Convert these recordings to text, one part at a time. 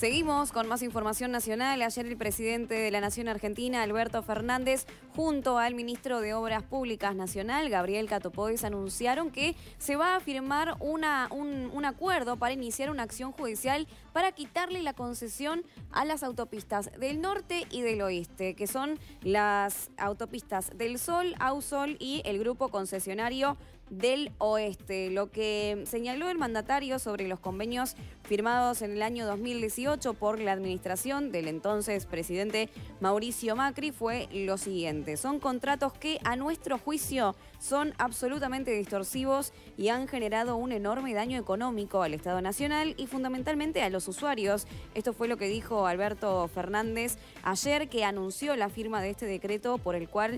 Seguimos con más información nacional. Ayer el presidente de la Nación Argentina, Alberto Fernández, junto al ministro de Obras Públicas Nacional, Gabriel Catopodis, anunciaron que se va a firmar un acuerdo para iniciar una acción judicial para quitarle la concesión a las autopistas del norte y del oeste, que son las autopistas del Sol, Ausol y el grupo concesionario del oeste. Lo que señaló el mandatario sobre los convenios firmados en el año 2018 por la administración del entonces presidente Mauricio Macri fue lo siguiente: son contratos que a nuestro juicio son absolutamente distorsivos y han generado un enorme daño económico al Estado Nacional y fundamentalmente a los usuarios. Esto fue lo que dijo Alberto Fernández ayer, que anunció la firma de este decreto por el cual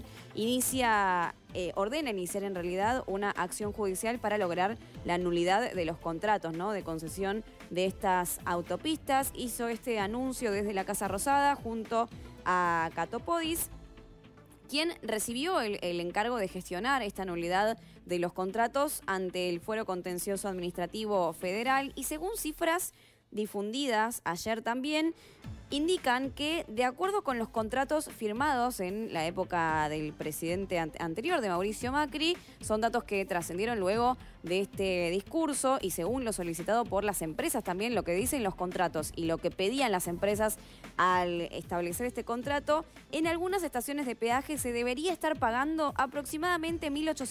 ordena iniciar en realidad una acción judicial para lograr la nulidad de los contratos, ¿no?, de concesión de estas autopistas. Hizo este anuncio desde la Casa Rosada junto a Catopodis, quien recibió el encargo de gestionar esta nulidad de los contratos ante el Fuero Contencioso Administrativo Federal. Y según cifras difundidas ayer también, indican que, de acuerdo con los contratos firmados en la época del presidente anterior, de Mauricio Macri, son datos que trascendieron luego de este discurso y según lo solicitado por las empresas también, lo que dicen los contratos y lo que pedían las empresas al establecer este contrato, en algunas estaciones de peaje se debería estar pagando aproximadamente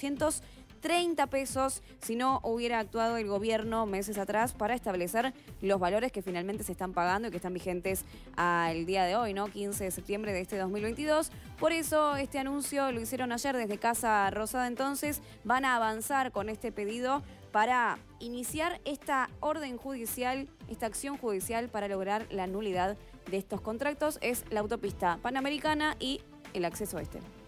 1.830 pesos si no hubiera actuado el gobierno meses atrás para establecer los valores que finalmente se están pagando y que están vigentes al día de hoy, ¿no? 15 de septiembre de este 2022. Por eso este anuncio lo hicieron ayer desde Casa Rosada. Entonces van a avanzar con este pedido para iniciar esta orden judicial, esta acción judicial para lograr la nulidad de estos contratos. Es la autopista Panamericana y el acceso este.